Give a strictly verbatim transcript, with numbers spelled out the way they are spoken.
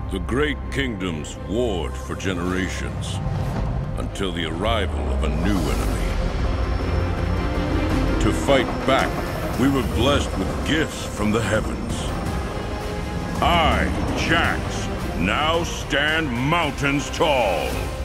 The great kingdoms warred for generations until the arrival of a new enemy. To fight back, we were blessed with gifts from the heavens. I, Jax, now stand mountains tall.